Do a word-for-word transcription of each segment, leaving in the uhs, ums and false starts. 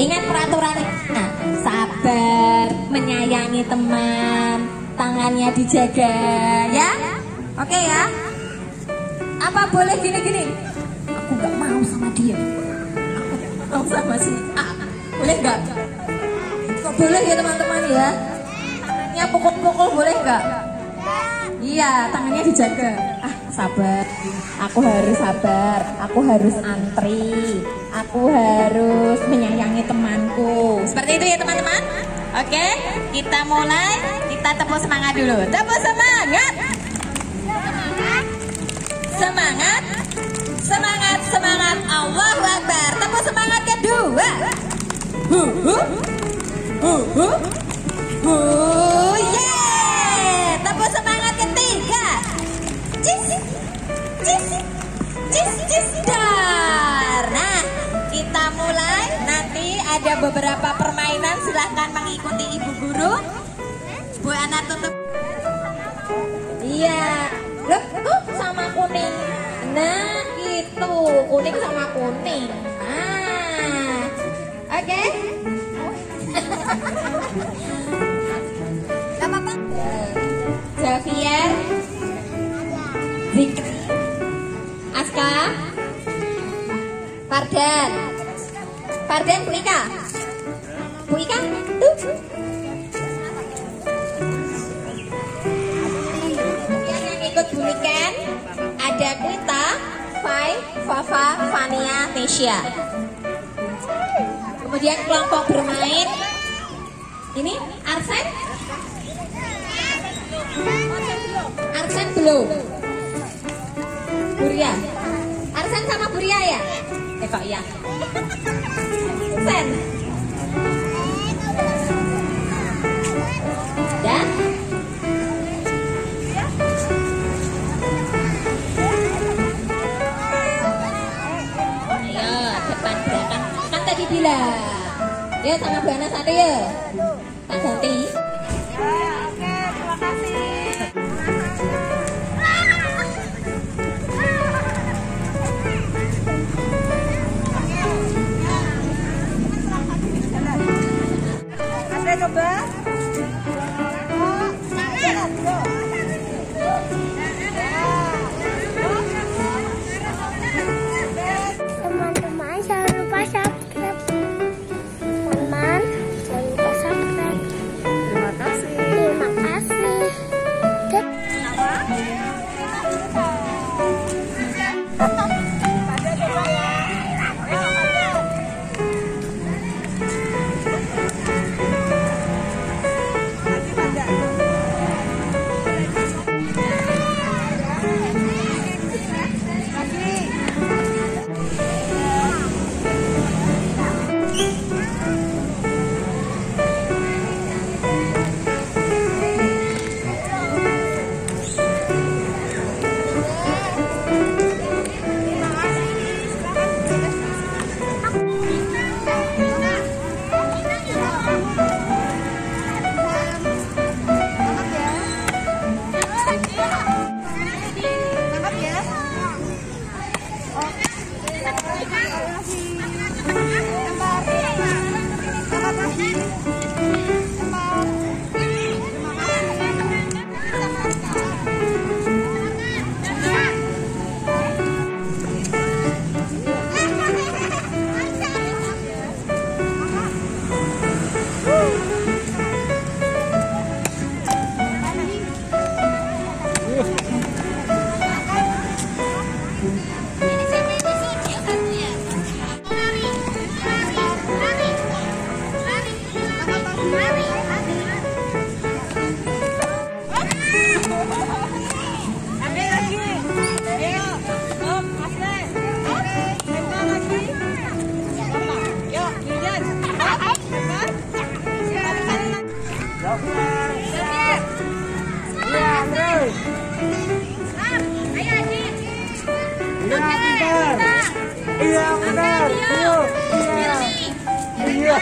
Ingat peraturan. Nah, sabar, menyayangi teman, tangannya dijaga, ya. Oke ya. Apa boleh gini-gini? Aku nggak mau sama dia. Aku mau sama si A. Boleh nggak? Kok boleh ya teman-teman ya? Tangannya pukul-pukul boleh nggak? Iya, tangannya dijaga. Ah, sabar. Aku harus sabar. Aku harus antri. Aku harus menyayangi temanku. Seperti itu ya teman-teman. Oke, kita mulai. Kita tepuk semangat dulu. Tepuk semangat. Semangat. Semangat, semangat. Allahu Akbar. Tepuk semangat kedua. Hu hu. Hu hu. Hu yeah. Tepuk semangat ketiga. Cis. Cis. Cis cis dar. Nah, kita mulai. Nanti ada beberapa permainan, silahkan mengikuti ibu guru. Bu Ana tutup. Iya. Loh, tuh sama kuning. Nah, itu kuning sama kuning. Ah, oke. Okay. Gak apa-apa. Javier, Zikri, Aska, Fardan, Fardan, Bu Ika, Bu Ika, tuh. Yang ikut Bu Niken, ada Krita, Fai, Fafa, Fania, Nesya. Kemudian kelompok bermain ini Arsen, Arsen belum, Buria, Arsen sama Buria ya? Eh kok ya? Sen. Dan ayo depan belakang kan tadi bilang ya sama Bu Ana satu ya tak ganti. Teman-teman jangan lupa subscribe. Teman, jangan lupa subscribe. Terima kasih. Terima kasih. Iya benar. Iya. Iya.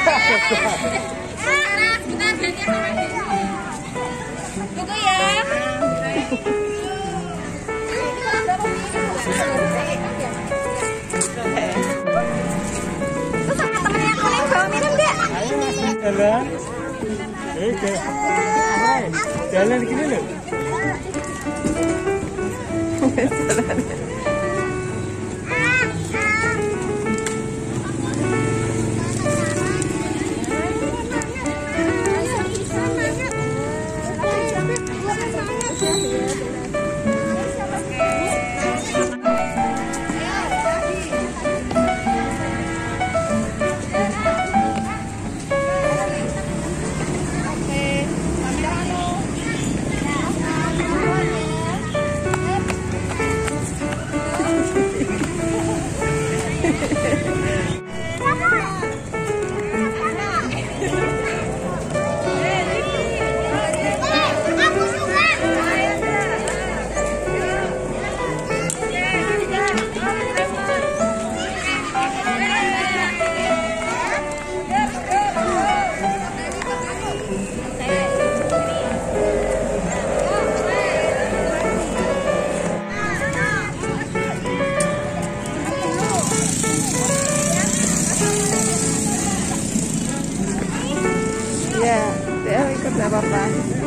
Tunggu ya. Terus sama temennya kuning bawa minum Jalan. Eh, jalan. Jalan gini loh. Ya, dia ikut nggak apa-apa.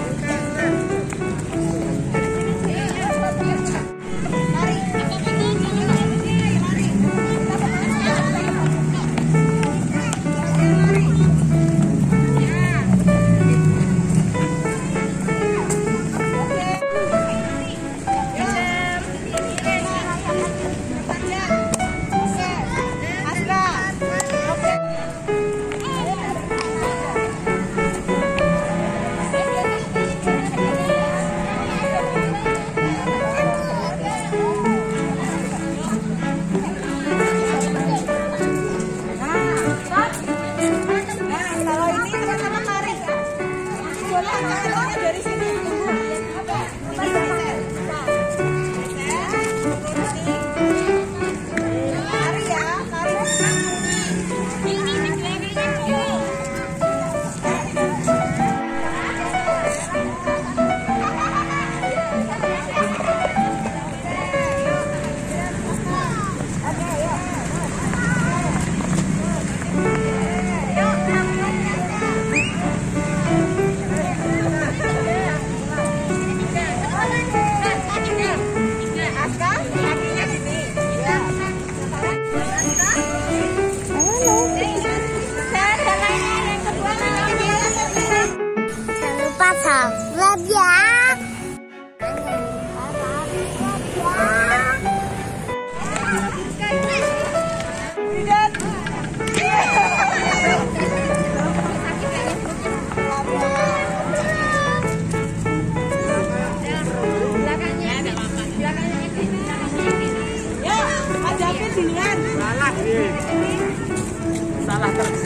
Dari sini subscribe ya. Salah terus.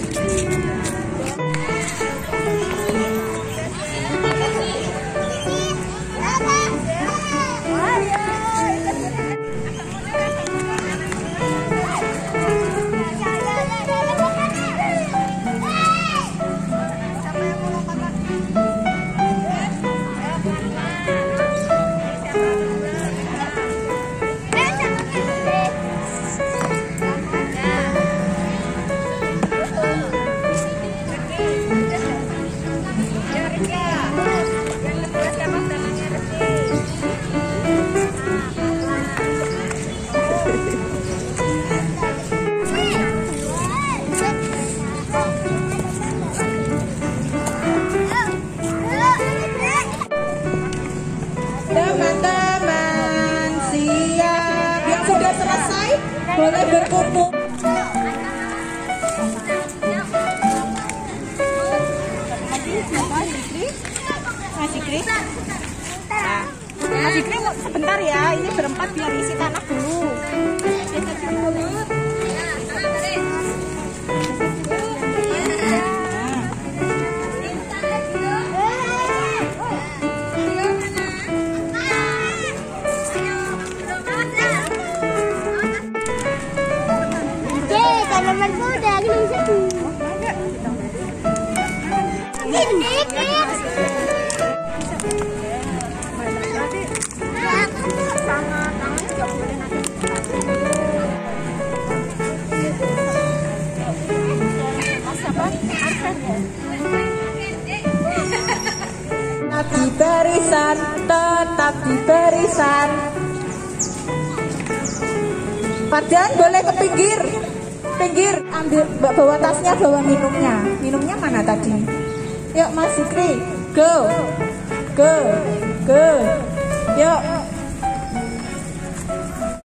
Teman-teman siap, yang sudah selesai boleh berkumpul. Mas Ikri, nah, Mas Ikri sebentar ya, ini berempat biar isi tanah dulu. Tanamanku udah gini satu. Ini siapa? tetap di barisan, tetap di barisan. Padian boleh ke pinggir, pinggir, ambil, bawa tasnya, bawa minumnya. Minumnya mana tadi? Yuk Mas Zikri, go, go, go, yuk.